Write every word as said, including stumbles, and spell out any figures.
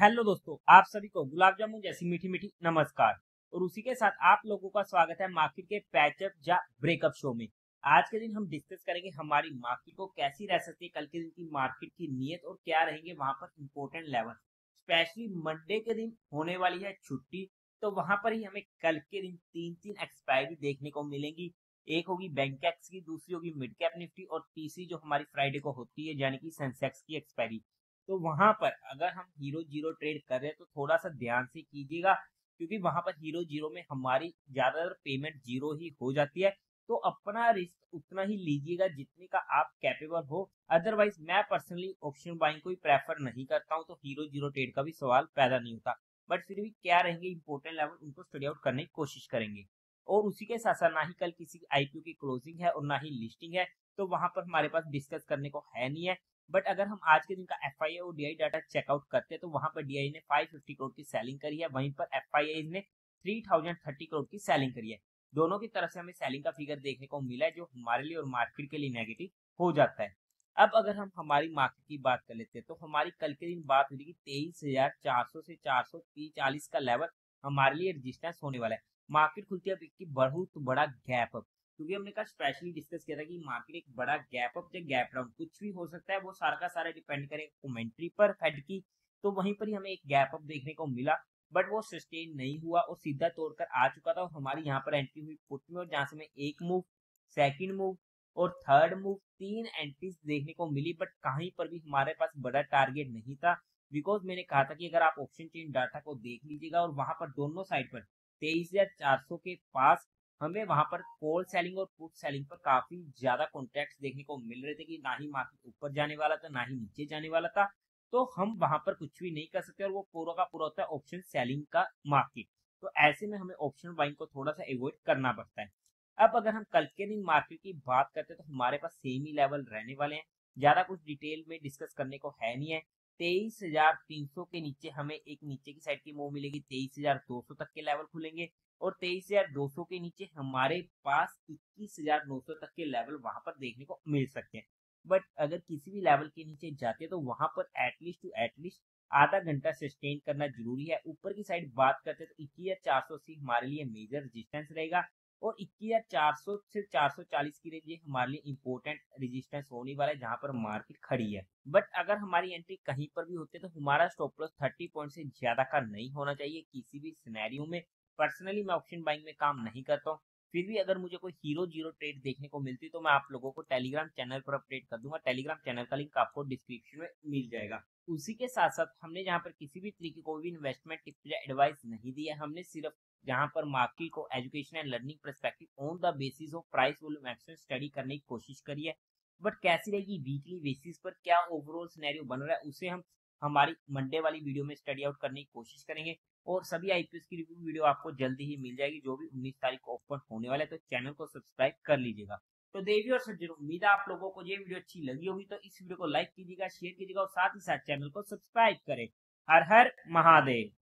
Hello दोस्तों, आप सभी को गुलाब जामुन जैसी मीठी मीठी नमस्कार। और उसी के साथ आप लोगों का स्वागत है मार्केट के पैचअप या ब्रेकअप शो में। आज के दिन हम डिस्कस करेंगे हमारी मार्केट को कैसी रह सकती है, कल के दिन की मार्केट की नीयत और क्या रहेंगे वहां पर इंपॉर्टेंट लेवल। स्पेशली मंडे के दिन होने वाली है छुट्टी, तो वहां पर ही हमें कल के दिन तीन तीन एक्सपायरी देखने को मिलेंगी। एक होगी बैंकेक्स की, दूसरी होगी मिड कैप निफ्टी और तीसरी जो हमारी फ्राइडे को होती है यानी कि सेंसेक्स की एक्सपायरी। तो वहां पर अगर हम हीरो जीरो ट्रेड कर रहे हैं तो थोड़ा सा ध्यान से कीजिएगा, क्योंकि वहां पर हीरो जीरो में हमारी ज्यादातर पेमेंट जीरो ही हो जाती है। तो अपना रिस्क उतना ही लीजिएगा जितने का आप कैपेबल हो। अदरवाइज मैं पर्सनली ऑप्शन बाइंग को ही प्रेफर नहीं करता हूं, तो हीरो जीरो ट्रेड का भी सवाल पैदा नहीं होता। बट फिर भी क्या रहेंगे इंपॉर्टेंट लेवल, उनको स्टडी आउट करने की कोशिश करेंगे। और उसी के साथ साथ ना ही कल किसी आईपीओ की क्लोजिंग है और ना ही लिस्टिंग है, तो वहां पर हमारे पास डिस्कस करने को है नहीं है। बट अगर हम आज के दिन का एफ आई आई और डी आई डाटा चेकआउट करते हैं तो वहां पर डी आई ने पाँच सौ पचास करोड़ की सेलिंग करी है, वहीं पर एफ आई आई ने तीन हज़ार तीस करोड़ की सेलिंग करी है। दोनों की तरफ से हमें सेलिंग का फिगर देखने को मिला है, जो हमारे लिए और मार्केट के लिए नेगेटिव हो जाता है। अब अगर हम हमारी मार्केट की बात कर लेते हैं तो हमारी कल के दिन बात हुई कि तेईस हजार चार सौ से चार सौ चालीस का लेवल हमारे लिए रजिस्टेंस होने वाला है। मार्केट खुलती है अब बहुत बड़ा गैप अप, क्योंकि हमने कहा स्पेशली डिस्कस किया था कि मार्केट एक बड़ा गैप अप या गैप डाउन कुछ भी हो सकता है, वो सारा का सारा डिपेंड करेगा कमेंट्री पर फेड की। तो वहीं पर ही हमें एक गैप अप देखने को मिला, बट वो सस्टेन नहीं हुआ और सीधा तोड़कर आ चुका था। और हमारी यहाँ पर एंट्री हुई पुट में, और जहां से मैं एक मूव, सेकंड मूव और थर्ड मूव, तीन एंट्रीज देखने को मिली, बट कहीं पर भी हमारे पास बड़ा टारगेट नहीं था। बिकॉज मैंने कहा था कि अगर आप ऑप्शन चेन डाटा को देख लीजिएगा और वहां पर दोनों साइड पर तेईस हजार चार सौ के पास हमें वहां पर कॉल सेलिंग और पुट सेलिंग पर काफी ज्यादा कॉन्ट्रैक्ट्स देखने को मिल रहे थे कि ना ही मार्केट ऊपर जाने वाला था ना ही नीचे जाने वाला था। तो हम वहां पर कुछ भी नहीं कर सकते, और वो पूरा का पूरा होता है ऑप्शन सेलिंग का मार्केट। तो ऐसे में हमें ऑप्शन बाइंग को थोड़ा सा अवॉइड करना पड़ता है। अब अगर हम कल के दिन मार्केट की बात करते हैं तो हमारे पास सेम ही लेवल रहने वाले हैं, ज्यादा कुछ डिटेल में डिस्कस करने को है नहीं है। तेईस हजार तीन सौ के नीचे हमें एक नीचे की साइड की मूव मिलेगी, तेईस हजार दो सौ तक के लेवल खुलेंगे। और तेईस हजार दो सौ के नीचे हमारे पास इक्कीस हजार नौ सौ तक के लेवल वहां पर देखने को मिल सकते हैं। बट अगर किसी भी लेवल के नीचे जाते हैं तो वहां पर एटलीस्ट टू एटलीस्ट आधा घंटा सस्टेन करना जरूरी है। ऊपर की साइड बात करते हैं तो इक्कीस हजार चार सौ अस्सी हमारे लिए मेजर रेजिस्टेंस रहेगा, और इक्कीस हजार चार सौ से चार सौ चालीस की रेंज हमारे लिए इंपॉर्टेंट रेजिस्टेंस होने वाला है, जहां पर मार्केट खड़ी है। बट अगर हमारी एंट्री कहीं पर भी होती है तो हमारा स्टॉप लॉस तीस पॉइंट से ज्यादा का नहीं होना चाहिए किसी भी सिनेरियो में। पर्सनली मैं ऑप्शन बाइंग में काम नहीं करता हूँ, फिर भी अगर मुझे कोई हीरो जीरो ट्रेड देखने को मिलती तो मैं आप लोगों को टेलीग्राम चैनल पर अपडेट कर दूंगा। टेलीग्राम चैनल का लिंक आपको डिस्क्रिप्शन में मिल जाएगा। उसी के साथ साथ हमने जहाँ पर किसी भी तरीके कोई भी इन्वेस्टमेंट टिप्स या एडवाइस नहीं दिया, हमने सिर्फ जहाँ पर मार्केट को education and learning perspective on the basis of price volume action study करने की कोशिश करी है। बट कैसी रहेगी वीकली बेसिस पर क्या ओवरऑल सिनेरियो बन रहा है, उसे हम हमारी मंडे वाली वीडियो में स्टडी आउट करने की कोशिश करेंगे। और सभी आईपीएस की रिव्यू वीडियो आपको जल्दी ही मिल जाएगी, जो भी उन्नीस तारीख को ओपन होने वाला है, तो चैनल को सब्सक्राइब कर लीजिएगा। तो देवी और सज्जनों, उम्मीद है आप लोगों को ये वीडियो अच्छी लगी होगी, तो इस वीडियो को लाइक कीजिएगा, शेयर कीजिएगा और साथ ही साथ चैनल को सब्सक्राइब करें। हर हर महादेव।